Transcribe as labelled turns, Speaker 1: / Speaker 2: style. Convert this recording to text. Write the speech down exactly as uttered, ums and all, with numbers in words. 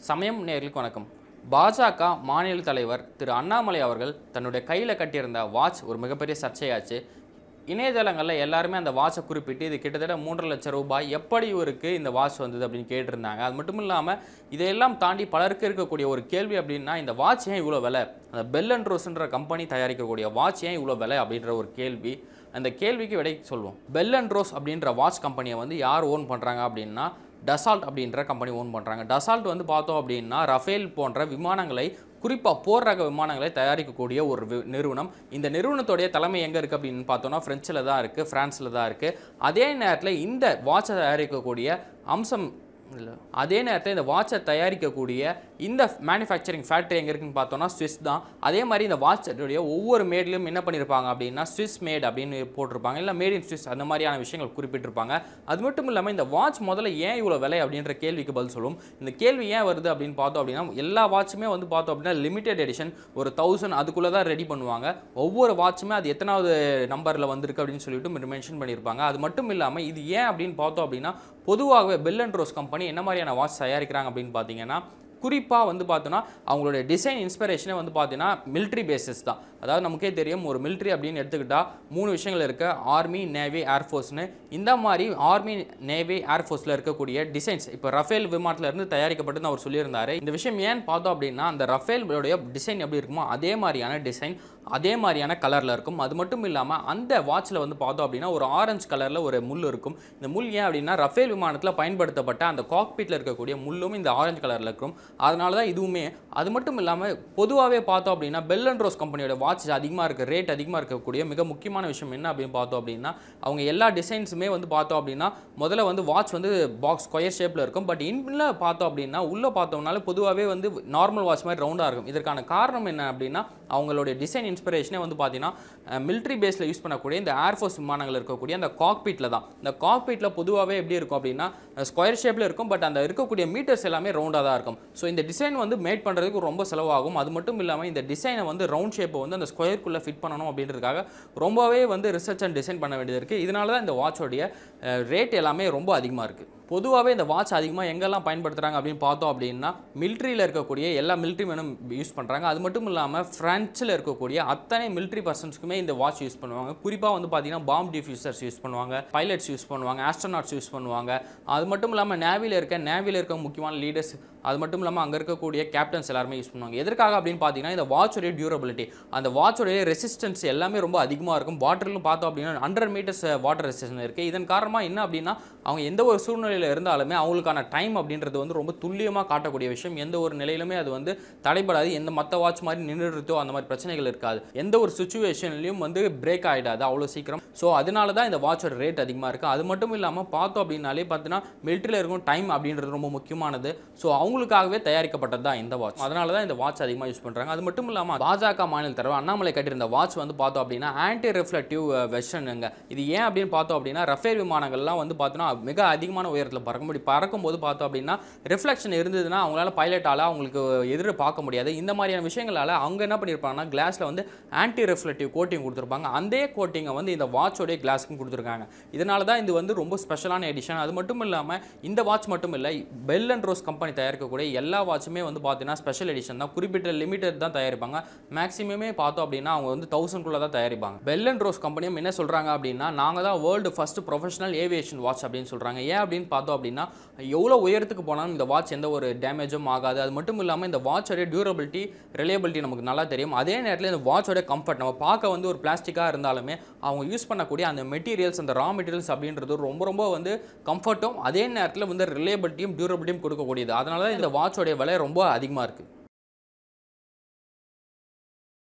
Speaker 1: சமயம் நேயர்களுக்கு வணக்கம். பாஜக மாநில தலைவர் திரு அண்ணாமலை அவர்கள் தன்னுடைய கையில் கட்டியிருந்த வாட்ச் ஒரு மிகப்பெரிய சர்ச்சையாச்சு. இணையதளங்களில் எல்லாருமே அந்த வாட்சை குறிப்பிட்டு இது கிட்டத்தட்ட மூன்றரை லட்சம் ரூபாய் எப்படி இவருக்கு இந்த வாட்ச் வந்தது அப்படின்னு கேட்டிருந்தாங்க. அது மட்டும் இல்லாமல் இதையெல்லாம் தாண்டி பலருக்கு இருக்கக்கூடிய ஒரு கேள்வி அப்படின்னா, இந்த வாட்ச் ஏன் இவ்வளோ விலை, அந்த பெல் அண்ட் ரோஸ்ன்ற கம்பெனி தயாரிக்கக்கூடிய வாட்ச் ஏன் இவ்வளோ விலை அப்படின்ற ஒரு கேள்வி. அந்த கேள்விக்கு விடை சொல்லுவோம். பெல் அண்ட் ரோஸ் அப்படின்ற வாட்ச் கம்பெனியை வந்து யார் ஓன் பண்ணுறாங்க அப்படின்னா, டசால்ட் அப்படின்ற கம்பெனி ஓன் பண்ணுறாங்க. டசால்ட் வந்து பார்த்தோம் அப்படின்னா ரஃபேல் போன்ற விமானங்களை, குறிப்பாக போர் ரக விமானங்களை தயாரிக்கக்கூடிய ஒரு நிறுவனம். இந்த நிறுவனத்துடைய தலைமை எங்கே இருக்குது அப்படின்னு பார்த்தோன்னா ஃப்ரெஞ்சில் தான் இருக்குது, ஃப்ரான்ஸில் தான் இருக்குது. அதே நேரத்தில் இந்த வாட்சை தயாரிக்கக்கூடிய அம்சம் இல்லை, அதே நேரத்தில் இந்த வாட்சை தயாரிக்கக்கூடிய இந்த மேனுஃபேக்சரிங் ஃபேக்ட்ரி எங்கே இருக்குன்னு பார்த்தோன்னா ஸ்விஸ் தான். அதே மாதிரி இந்த வாட்சுடைய ஒவ்வொரு மேட்லையும் என்ன பண்ணியிருப்பாங்க அப்படின்னா ஸ்விஸ் மேட் அப்படின்னு போட்டிருப்பாங்க, இல்லை மேட் இன் ஸ்விஸ் அந்த மாதிரியான விஷயங்கள் குறிப்பிட்டிருப்பாங்க. அது மட்டும் இல்லாமல் இந்த வாட்ச் முதல்ல ஏன் இவ்வளோ விலை அப்படின்ற கேள்விக்கு பதில் சொல்லும். இந்த கேள்வி ஏன் வருது அப்படின்னு பார்த்தோம் அப்படின்னா, எல்லா வாட்சுமே வந்து பார்த்தோம் அப்படின்னா லிமிடெட் எடிஷன் ஒரு தௌசண்ட் அதுக்குள்ளே தான் ரெடி பண்ணுவாங்க. ஒவ்வொரு வாட்சுமே அது எத்தனாவது நம்பரில் வந்திருக்கு அப்படின்னு சொல்லிட்டு மென்ஷன் பண்ணியிருப்பாங்க. அது மட்டும் இல்லாமல் இது ஏன் அப்படின்னு பார்த்தோம் அப்படின்னா, பொதுவாகவே பெல் அண்ட் ரோஸ் கம்பெனி என்ன மாதிரியான வாட்ச் தயாரிக்கிறாங்க அப்படின்னு பார்த்தீங்கன்னா, குறிப்பாக வந்து பார்த்தோன்னா அவங்களுடைய டிசைன் இன்ஸ்பிரேஷனே வந்து பார்த்தீங்கன்னா மிலிட்ரி பேசிஸ் தான். அதாவது நமக்கே தெரியும், ஒரு மிலிட்ரி அப்படின்னு எடுத்துக்கிட்டால் மூணு விஷயங்கள் இருக்குது, ஆர்மி, நேவி, ஏர்ஃபோர்ஸ்னு. இந்த மாதிரி ஆர்மி, நேவி, ஏர்ஃபோர்ஸில் இருக்கக்கூடிய டிசைன்ஸ் இப்போ ரஃபேல் விமானத்திலேருந்து தயாரிக்கப்பட்டுன்னு அவர் சொல்லியிருந்தார். இந்த விஷயம் ஏன்னு பார்த்தோம் அப்படின்னா, அந்த ரஃபேலுடைய டிசைன் எப்படி இருக்குமோ அதே மாதிரியான டிசைன், அதே மாதிரியான கலரில் இருக்கும். அது மட்டும் இல்லாமல் அந்த வாட்சில் வந்து பார்த்தோம் அப்படின்னா ஒரு ஆரஞ்சு கலரில் ஒரு முள் இருக்கும். இந்த முள் ஏன் அப்படின்னா ரஃபேல் விமானத்தில் பயன்படுத்தப்பட்ட அந்த காக்பீட்டில் இருக்கக்கூடிய முள்ளும் இந்த ஆரஞ்சு கலரில் இருக்கும். அதனால தான் இதுவுமே. அது மட்டும் இல்லாமல் பொதுவாகவே பார்த்தோம் அப்படின்னா பெல் அண்ட் ரோஸ் கம்பெனியோட வாட்ச் அதிகமாக இருக்குது, ரேட் அதிகமாக இருக்கக்கூடிய மிக முக்கியமான விஷயம் என்ன அப்படின்னு பார்த்தோம் அப்படின்னா, அவங்க எல்லா டிசைன்ஸுமே வந்து பார்த்தோம் அப்படின்னா முதல்ல வந்து வாட்ச் வந்து பாக்ஸ் ஸ்கொயர் ஷேப்பில் இருக்கும். பட் இன்னும் பார்த்தோம் அப்படின்னா உள்ளே பார்த்தோம்னால பொதுவாகவே வந்து நார்மல் வாட்ச் மாதிரி ரவுண்டாக இருக்கும். இதற்கான காரணம் என்ன அப்படின்னா, அவங்களுடைய டிசைன் இன்ஸ்பிரேஷனே வந்து பார்த்தீங்கன்னா மிலிட்ரி பேஸில் யூஸ் பண்ணக்கூடிய இந்த ஏர்ஃபோர்ஸ் விமானங்கள் இருக்கக்கூடிய அந்த காக்பீட்டில் தான். இந்த காக்பீட்டில் பொதுவாகவே எப்படி இருக்கும் அப்படின்னா ஸ்கொயர் ஷேப்பில் இருக்கும். பட் அந்த இருக்கக்கூடிய மீட்டர்ஸ் எல்லாமே ரவுண்டாக தான் இருக்கும். ஸோ இந்த டிசைன் வந்து மேட் பண்ணுறதுக்கு ரொம்ப செலவாகும். அது மட்டும் இல்லாமல் இந்த டிசைனை வந்து ரவுண்ட் ஷேப்பை வந்து அந்த ஸ்கொயருக்குள்ளே ஃபிட் பண்ணணும் அப்படின்றதுக்காக ரொம்பவே வந்து ரிசர்ச் அண்ட் டிசைன் பண்ண வேண்டியது இருக்குது. இதனால தான் இந்த வாட்சோடைய ரேட் எல்லாமே ரொம்ப அதிகமாக இருக்குது. பொதுவாகவே இந்த வாட்ச் அதிகமாக எங்கெல்லாம் பயன்படுத்துகிறாங்க அப்படின்னு பார்த்தோம் அப்படின்னா, மிலிட்ரியில் இருக்கக்கூடிய எல்லா மிலிட்ரி மேனும் யூஸ் பண்ணுறாங்க. அது மட்டும் இல்லாமல் ஃப்ரான்ஸில் இருக்கக்கூடிய அத்தனை மிலிட்ரி பர்சன்ஸ்க்குமே இந்த வாட்ச் யூஸ் பண்ணுவாங்க. குறிப்பாக வந்து பார்த்தீங்கன்னா பாம் டிஃப்யூசர்ஸ் யூஸ் பண்ணுவாங்க, பைலட்ஸ் யூஸ் பண்ணுவாங்க, ஆஸ்ட்ரோநாட்ஸ் யூஸ் பண்ணுவாங்க. அது மட்டும் இல்லாமல் நேவியில் இருக்க நேவியில் இருக்க முக்கியமான லீடர்ஸ், அது மட்டும் இல்லாமல் அங்கே இருக்கக்கூடிய கேப்டன்ஸ் எல்லாருமே யூஸ் பண்ணுவாங்க. எதற்காக அப்படின்னு பார்த்தீங்கன்னா, இந்த வாட்சோடைய டியூரபிலிட்டி, அந்த வாட்சோடைய ரெசிஸ்டன்ஸ் எல்லாமே ரொம்ப அதிகமாக இருக்கும். வாட்டர்லும் பார்த்தோம் அப்படின்னா ஹண்ட்ரட் மீட்டர்ஸ் வாட்டர் ரெசிஸ்டன்ஸ் இருக்குது. இதன் காரணமாக என்ன அப்படின்னா, அவங்க எந்த ஒரு சூழ்நிலை இருந்தாலுமே அவங்களுக்கான டைம் அப்படின்றது வந்து ரொம்ப துல்லியமாக காட்டக்கூடிய விஷயம். எந்த ஒரு நிலையிலுமே அது வந்து தடைபடாது. எந்த மற்ற வாட்ச் மாதிரி நின்றுடுதோ அந்த மாதிரி பிரச்சனைகள் இருக்காது. எந்த ஒரு சுச்சுவேஷன்லையும் வந்து பிரேக் ஆகிடாது அவ்வளோ சீக்கிரம். ஸோ அதனால தான் இந்த வாட்சோட ரேட் அதிகமாக இருக்குது. அது மட்டும் இல்லாமல் பார்த்தோம் அப்படின்னாலே பார்த்தீங்கன்னா மிலிட்ரியில் இருக்கும் டைம் அப்படின்றது ரொம்ப முக்கியமானது. ஸோ அவங்களுக்காகவே தயாரிக்கப்பட்டது தான் இந்த வாட்ச். அதனால தான் இந்த வாட்ச் அதிகமாக யூஸ் பண்ணுறாங்க. அது மட்டும் இல்லாமல் பாஜக மாநில தலைவர் அண்ணாமலை கட்டியிருந்த வாட்ச் வந்து பார்த்தோம் அப்படின்னா ஆன்டி ரிஃப்ளெக்டிவ் வெர்ஷனுங்க. இது ஏன் அப்படின்னு பார்த்தோம் அப்படின்னா, ரஃபேல் விமானங்கள்லாம் வந்து பார்த்தோன்னா மிக அதிகமான உயரத்தில் பறக்க முடியும். பறக்கும்போது பார்த்தோம் அப்படின்னா ரிஃப்ளெக்ஷன் இருந்ததுன்னா அவங்களால பைலட்டால் அவங்களுக்கு எதிர பார்க்க முடியாது. இந்த மாதிரியான விஷயங்களால் அவங்க என்ன பண்ணியிருப்பாங்கன்னா கிளாஸில் வந்து ஆன்டி ரிஃப்ளெக்டிவ் கோட்டிங் கொடுத்துருப்பாங்க. அந்த கோட்டிங்கை வந்து இந்த வாட்சோடைய கிளாஸுக்கும் கொடுத்துருக்காங்க. இதனால தான் இது வந்து ரொம்ப ஸ்பெஷலான எடிஷன். அது மட்டும் இல்லாமல் இந்த வாட்ச் மட்டும் இல்லை, பெல் அண்ட் ரோஸ் கம்பெனி தயாரிக்கக்கூடிய எல்லா வாட்சுமே வந்து பார்த்தீங்கன்னா ஸ்பெஷல் எடிஷன் தான். குறிப்பிட்ட லிமிடெட் தான் தயாரிப்பாங்க. மேக்ஸிமமே பார்த்தோம் அப்படின்னா அவங்க வந்து தௌசண்ட்குள்ளே தான் தயாரிப்பாங்க. பெல் அண்ட் ரோஸ் கம்பெனியும் என்ன சொல்கிறாங்க அப்படின்னா, நாங்கள் தான் world first professional aviation watch அப்படின்னு சொல்கிறாங்க. ஏன் அப்படின்னு பார்த்தோம் அப்படின்னா, எவ்வளோ உயரத்துக்கு போனாலும் இந்த வாட்ச் எந்த ஒரு டேமேஜும் ஆகாது. அது மட்டும் இல்லாமல் இந்த வாட்சோட டியூரபிலிட்டி, ரிலையபிலிட்டி நமக்கு நல்லா தெரியும். அதே நேரத்தில் இந்த வாட்சோட கம்ஃபர்ட், நம்ம பார்க்க வந்து ஒரு பிளாஸ்டிக்காக இருந்தாலுமே அவங்க யூஸ் பண்ணக்கூடிய அந்த மெட்டீரியல்ஸ், அந்த ரா மெட்டீரியல்ஸ் அப்படின்றது ரொம்ப ரொம்ப வந்து கம்ஃபர்ட்டும் அதே நேரத்தில் வந்து ரிலையபிலிட்டியும் டியூரபிலிட்டியும் கொடுக்கக்கூடியது. அதனால தான் இந்த வாட்சோடைய விலை ரொம்ப அதிகமாக இருக்குது.